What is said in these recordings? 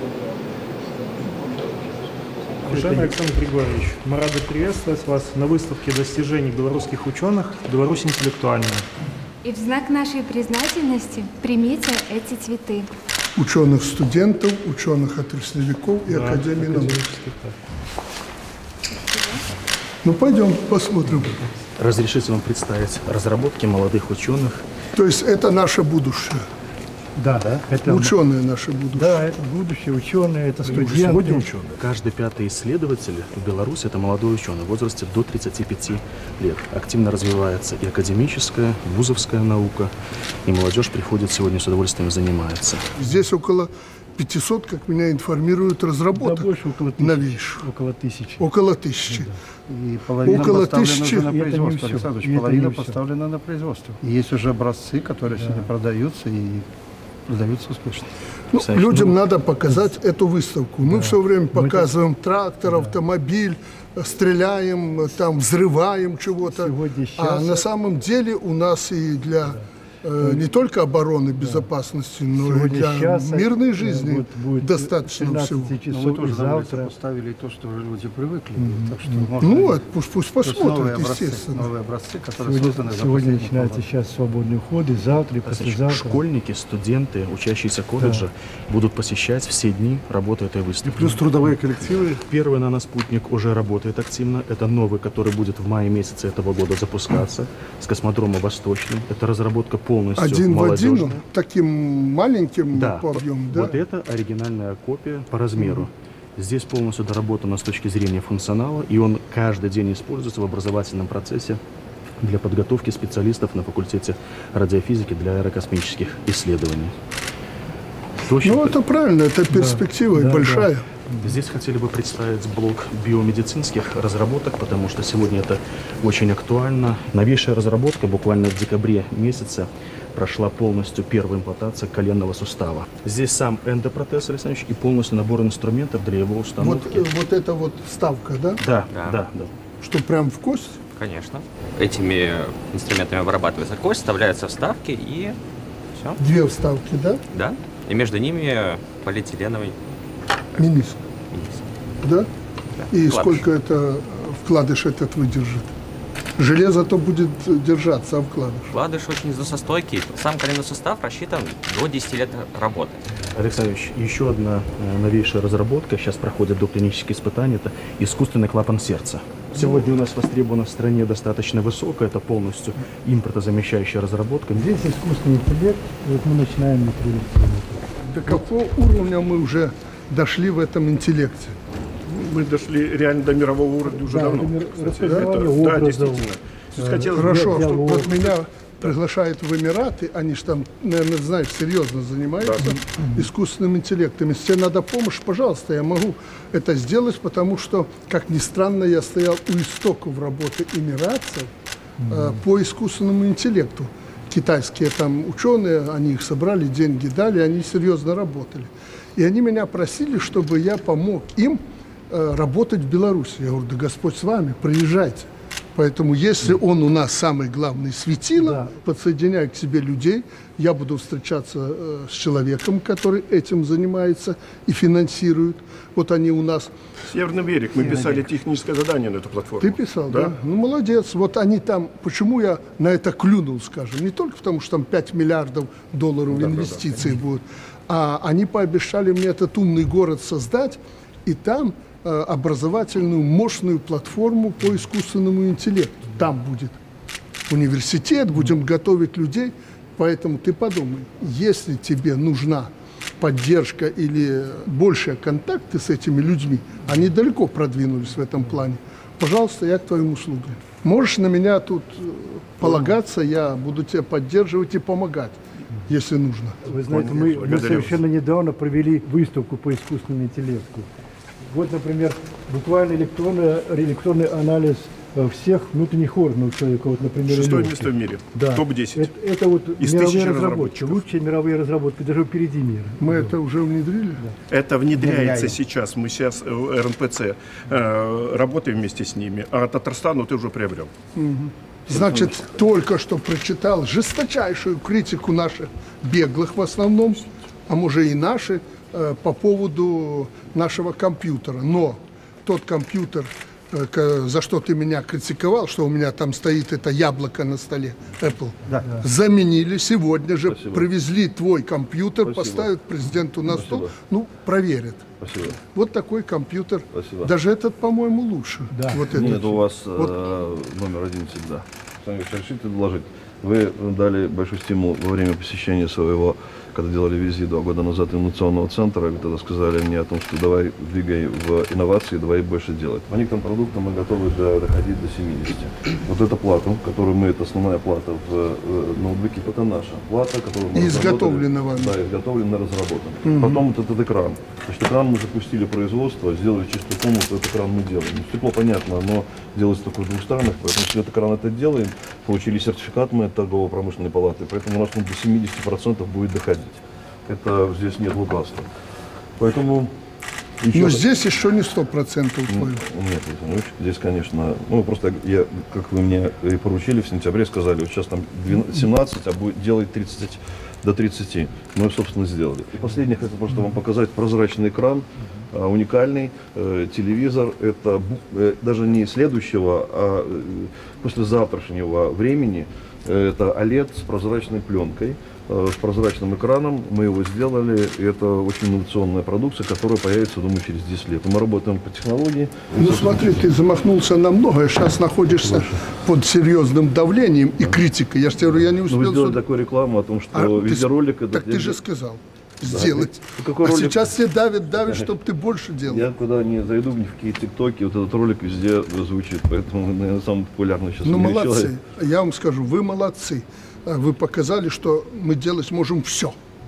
Уважаемый Александр Григорьевич, мы рады приветствовать вас на выставке достижений белорусских ученых «Беларусь интеллектуальная». И в знак нашей признательности примите эти цветы. Ученых-студентов, ученых-отраслевиков и Академии наук. Ну, пойдем посмотрим. Разрешите вам представить разработки молодых ученых. То есть это наше будущее. Да, это ученые наше будущее. Да, это будущее, ученые, это студенты. Каждый пятый исследователь в Беларуси – это молодой ученый в возрасте до 35 лет. Активно развивается и академическая, вузовская наука, и молодежь приходит сегодня с удовольствием занимается. Здесь около 500, как меня информируют, разработок. Да, больше, около 1000. Новейших. Около 1000. Около 1000. Да. И половина около поставлена 1000. уже на производство, Это Александр не Ильич, половина все. поставлена на производство. И есть уже образцы, которые сегодня продаются и продаются успешно. Ну, людям надо показать эту выставку. Мы все время показываем трактор, автомобиль, стреляем, там, взрываем чего-то. А на самом деле у нас и для не только обороны, безопасности, но и для мирной жизни достаточно всего. Но мы тоже поставили то, что люди привыкли. Так что ну, пусть посмотрят, естественно. Новые образцы, которые созданы за Сегодня начинается сейчас свободный вход, и завтра, и послезавтра. Школьники, студенты, учащиеся колледжа будут посещать все дни работы этой выставки. И плюс трудовые коллективы. Первый наноспутник уже работает активно. Это новый, который будет в мае месяце этого года запускаться с космодрома Восточным. Это разработка полностью один молодежная. в один, таким маленьким по объему, да? Вот это оригинальная копия по размеру. Здесь полностью доработано с точки зрения функционала, и он каждый день используется в образовательном процессе для подготовки специалистов на факультете радиофизики для аэрокосмических исследований. Ну, это правильно, это перспектива большая. Здесь хотели бы представить блок биомедицинских разработок, потому что сегодня это очень актуально. Новейшая разработка буквально в декабре месяце прошла полностью первая имплантация коленного сустава. Здесь сам эндопротез, Александр Ильич, и полностью набор инструментов для его установки. Вот это вот вставка, да? Да. Что, прям в кость? Конечно. Этими инструментами вырабатывается кость, вставляются вставки и все. 2 вставки, да? Да. И между ними полиэтиленовый мениск. Да? И вкладыш. сколько это вкладыш этот выдержит? Железо то будет держаться, а вкладыш? Вкладыш очень износостойкий. Сам коленный сустав рассчитан до 10 лет работы. Александр Ильич, еще одна новейшая разработка, сейчас проходят доклинические испытания, это искусственный клапан сердца. Сегодня у нас востребована в стране достаточно высокая, это полностью импортозамещающая разработка. Здесь искусственный интеллект, вот мы начинаем метрировать. До какого уровня мы уже дошли в этом интеллекте? Мы дошли реально до мирового уровня уже давно. Да, действительно. Хорошо, что вот меня приглашают в Эмираты, они же там, наверное, знаешь, серьезно занимаются искусственным интеллектом. Если тебе надо помощь, пожалуйста, я могу это сделать, потому что, как ни странно, я стоял у истоков работы эмиратцев по искусственному интеллекту. Китайские там ученые, они их собрали, деньги дали, они серьезно работали. И они меня просили, чтобы я помог им работать в Беларуси. Я говорю, да Господь с вами, приезжайте. Поэтому если он у нас самый главный светило, подсоединяй к себе людей, я буду встречаться с человеком, который этим занимается и финансирует. Вот они у нас... Северный берег. Мы писали техническое задание на эту платформу. Ты писал, да? Ну, молодец. Вот они там... Почему я на это клюнул, скажем? Не только потому, что там 5 миллиардов долларов инвестиций будут, а они пообещали мне этот умный город создать, и там образовательную мощную платформу по искусственному интеллекту. Там будет университет, будем готовить людей. Поэтому ты подумай, если тебе нужна поддержка или большие контакты с этими людьми, они далеко продвинулись в этом плане, пожалуйста, я к твоим услугам. Можешь на меня тут полагаться, я буду тебя поддерживать и помогать, если нужно. Вы знаете, мы совершенно недавно провели выставку по искусственному интеллекту. Вот, например, буквально электронный анализ всех внутренних органов человека. Вот, например, 6-е место в мире. Да. Топ-10. Это вот из мировые разработки. Лучшие мировые разработки, даже впереди мира. Мы это уже внедрили? Да. Это внедряется сейчас. Мы сейчас в РНПЦ работаем вместе с ними. А Татарстану ты уже приобрел. Значит, только что прочитал жесточайшую критику наших беглых в основном, а может и наши, по поводу нашего компьютера. Но тот компьютер, за что ты меня критиковал, что у меня там стоит это яблоко на столе, Apple, заменили сегодня же, привезли твой компьютер, поставят президенту на стол, ну, проверят. Спасибо. Вот такой компьютер. Спасибо. Даже этот, по-моему, лучше. Да. Вот Нет, этот. у вас номер один всегда. Сами решите доложить. Вы дали большой стимул во время посещения своего, когда делали визит 2 года назад, инновационного центра. Вы тогда сказали мне о том, что давай двигай в инновации, давай больше делать. По некоторым продуктам мы готовы доходить до 70. Вот эта плата, которую мы, это основная плата в ноутбуке, это наша плата, которую мы изготовлена вами. Да, изготовлена, разработана. Потом вот этот экран. Значит, экран мы запустили производство, сделали чистую комнату, этот экран мы делаем. Ну, стекло понятно, оно делается только в 2 странах, поэтому если этот экран это делаем, получили сертификат мы от торгово-промышленной палаты, поэтому у нас до 70% будет доходить. Это здесь нет лукавства. Поэтому... Но здесь еще не 100% твоего. Нет, Иванович, здесь, конечно, ну просто я, как вы мне и поручили в сентябре, сказали, вот сейчас там 17, а будет делать 30 до 30. Мы, собственно, сделали. И последнее, хочу просто вам показать прозрачный экран, уникальный телевизор. Это даже не следующего, а послезавтрашнего времени. Это OLED с прозрачной пленкой, с прозрачным экраном. Мы его сделали. И это очень инновационная продукция, которая появится, думаю, через 10 лет. Мы работаем по технологии. Ну смотри, ты замахнулся на многое, сейчас находишься под серьезным давлением и критикой. Я же тебе говорю, я не успел... Вы сделали такую рекламу о том, что видеоролик... Так ты же сказал. Сделать. Какой а ролик? Сейчас все давят, чтобы ты больше делал. Я куда не зайду, ни в какие тиктоки, вот этот ролик везде звучит, поэтому, наверное, самый популярный сейчас. Ну, молодцы. Человек. Я вам скажу, вы молодцы. Вы показали, что мы делать можем все.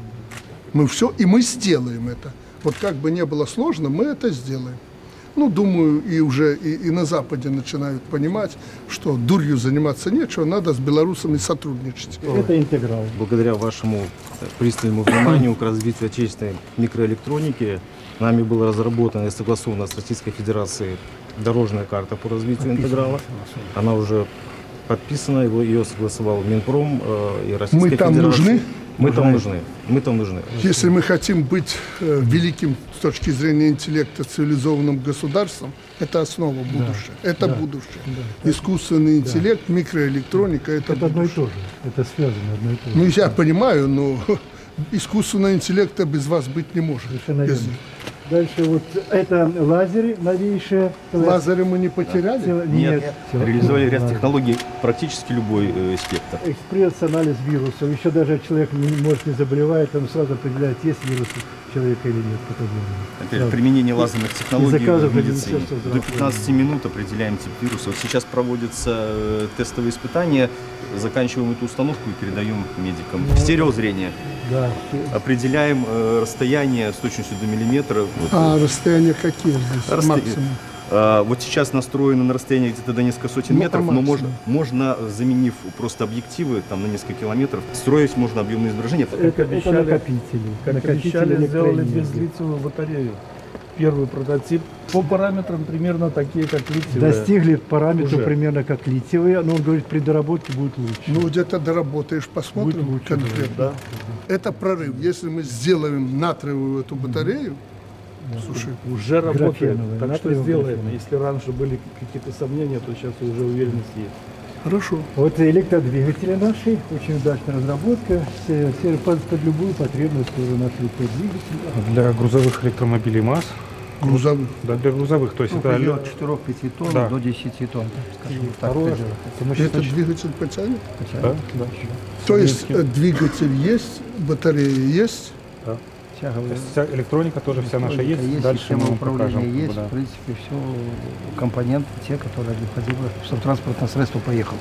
Мы все, и мы сделаем это. Вот как бы не было сложно, мы это сделаем. Ну, думаю, и уже и на Западе начинают понимать, что дурью заниматься нечего, надо с белорусами сотрудничать. Это интеграл. Благодаря вашему пристальному вниманию к развитию отечественной микроэлектроники нами была разработана и согласована с Российской Федерацией дорожная карта по развитию интеграла. Она уже подписана, ее согласовал Минпром и Российская Мы там Федерация. нужны? Мы там нужны. Мы там нужны. Если мы хотим быть великим с точки зрения интеллекта цивилизованным государством, это основа будущего. Это будущее. Искусственный интеллект, микроэлектроника, это одно и будущее. то же. Это связано одно и то же. Ну, я понимаю, но искусственного интеллекта без вас быть не может. Совершенно верно. Дальше вот это лазеры новейшие. Лазеры мы не потеряли? Нет. Всё. Реализовали ряд технологий, практически любой спектр. Экспресс-анализ вирусов. Еще даже человек может не заболевает, он сразу определяет, есть вирус у человека или нет. Опять же, применение лазерных технологий заказов в медицине. Министерства До 15 минут определяем тип вируса. Вот сейчас проводятся тестовые испытания, заканчиваем эту установку и передаем медикам. Стереозрение. Да. Определяем расстояние с точностью до миллиметра. Вот, А расстояния какие здесь? Максимум. вот сейчас настроено на расстояние где-то до нескольких сотен метров, но можно, заменив просто объективы там, на несколько километров, строить можно объемные изображения. Это накопители. Как обещали, сделали безлитиевую батарею. Первый прототип по параметрам примерно такие, как литиевые. Достигли параметров Уже. примерно как литиевые, но он говорит, при доработке будет лучше. Ну, где-то доработаешь, посмотрим Будет лучше, конкретно. да. Это прорыв. Если мы сделаем натриевую эту батарею, слушай, Уже работает. Графеновые, Так что натриевые сделаем. графеновые. Если раньше были какие-то сомнения, то сейчас уже уверенность есть. хорошо. Вот электродвигатели наши, очень удачная разработка, все под любую потребность уже наши электродвигатели. Для грузовых электромобилей МАЗ. Грузовых. Да, для грузовых. То есть это От 4-5 тонн Да. до 10 тонн. Скажем так. Этот двигатель потянет? да, да. То есть двигатель есть, батарея есть. Тяговые. Вся электроника тоже вся наша есть. Дальше система мы вам управления покажем. есть, Да. в принципе, все компоненты, те, которые необходимы, чтобы транспортное средство поехало.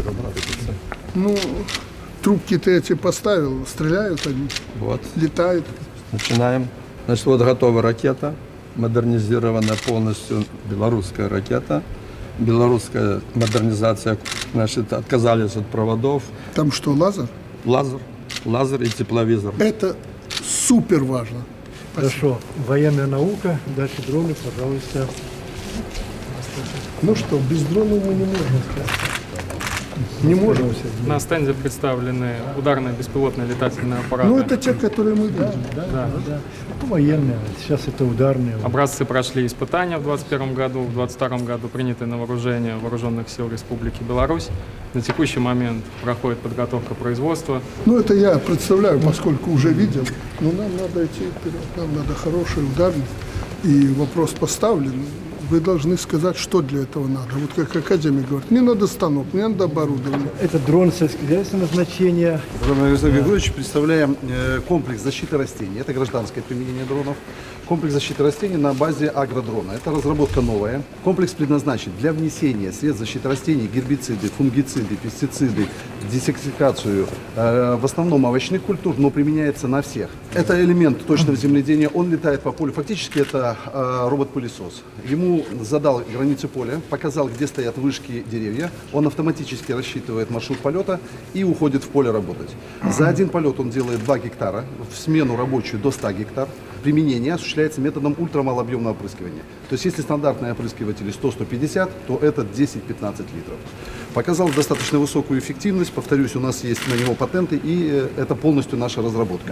Ну, трубки-то эти поставил, стреляют они, Вот, летают. начинаем. Значит, вот готова ракета, модернизированная полностью белорусская ракета. Белорусская модернизация, значит, отказались от проводов. Там что, лазер? Лазер и тепловизор. Это супер важно. Хорошо, военная наука, дальше дроны, пожалуйста. Ну что, без дронов мы не можем. Не можем. На стенде представлены ударные беспилотные летательные аппараты. Ну, это те, которые мы видим. Да. Ну, военные, сейчас это ударные. Образцы прошли испытания в 2021 году, в 2022 году приняты на вооружение Вооруженных сил Республики Беларусь. На текущий момент проходит подготовка производства. Ну, это я представляю, поскольку уже видел. Но нам надо идти вперед, нам надо хороший ударник. И вопрос поставлен. Вы должны сказать, что для этого надо. Вот как академик говорит, не надо станок, не надо оборудование. Это дрон сельскохозяйственного назначения. Александр Григорьевич, представляем комплекс защиты растений. Это гражданское применение дронов. Комплекс защиты растений на базе агродрона. Это разработка новая. Комплекс предназначен для внесения средств защиты растений, гербициды, фунгициды, пестициды, десектификацию, в основном овощных культур, но применяется на всех. Это элемент точного земледения. Он летает по полю. Фактически это робот-пылесос. Ему задал границы поля, показал, где стоят вышки, деревья. Он автоматически рассчитывает маршрут полета и уходит в поле работать. За один полет он делает 2 гектара, в смену рабочую до 100 гектар. Применение осуществляется методом ультрамалообъемного опрыскивания. То есть, если стандартные опрыскиватели 100-150, то это 10-15 литров. Показал достаточно высокую эффективность. Повторюсь, у нас есть на него патенты, и это полностью наша разработка.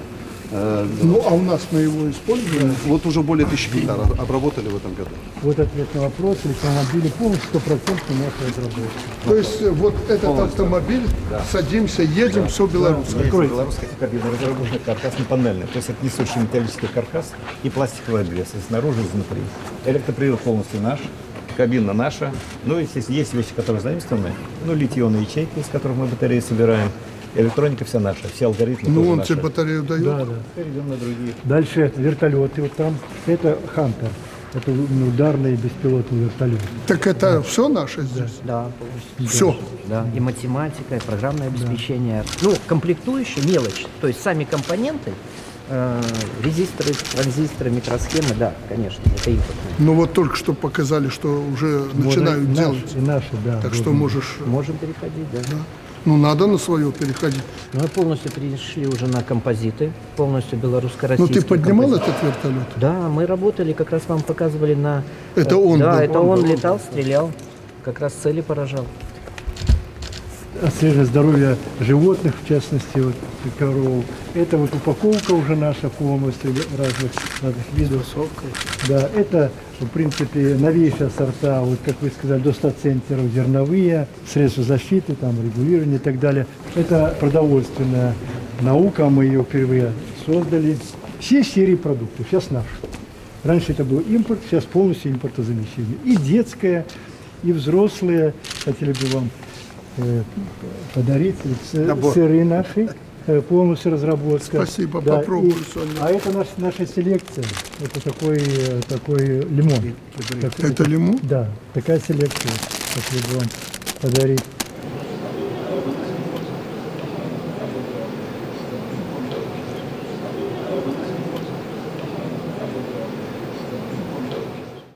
Ну, а у нас мы его используем? Вот уже более 1000 гектар обработали в этом году. Вот ответ на вопрос. Электромобили полностью 100% наша разработка. То есть вот этот автомобиль, садимся, едем, все белорусское. Белорусская кабина разработана каркасно-панельная. То есть это несущий металлический каркас и пластиковый обвес, и снаружи, и изнутри. Электропривод полностью наш, кабина наша. Ну, естественно, есть вещи, которые заимствованы. Ну, литий-ионные ячейки, из которых мы батареи собираем. Электроника вся наша, все алгоритмы. Ну, он наши. тебе батарею дает? Да. Перейдем на другие. Дальше вертолеты. Вот там это Хантер. Это ударный беспилотный вертолет. Так это все наше здесь? Да, полностью. Все? Да, и математика, и программное обеспечение. Ну, комплектующие, мелочь. То есть сами компоненты, резисторы, транзисторы, микросхемы, да, конечно, это импортные. Ну вот только что показали, что уже начинают делать. Наши, да. Так что можешь... Можем переходить, да. Ну, надо на свое переходить. Мы полностью перешли уже на композиты, полностью белорусско-российские. Ну, ты поднимал этот вертолет? Да, мы работали, как раз вам показывали на... Это он Да, был. это он летал, стрелял, как раз цели поражал. Отслеживание здоровья животных, в частности, вот, коров. Это вот упаковка уже наша полностью разных видов. Да, это, в принципе, новейшие сорта, вот как вы сказали, до 100 центнеров зерновые, средства защиты, там, регулирование и так далее. Это продовольственная наука, мы ее впервые создали. Все серии продуктов, сейчас наши. Раньше это был импорт, сейчас полностью импортозамещение. И детское, и взрослые. Хотели бы вам подарить сыры наши, полностью разработка. Спасибо, да, попробую сегодня. А это наша селекция. Это такой лимон. Это лимон? Да, такая селекция. Хотели бы вам подарить.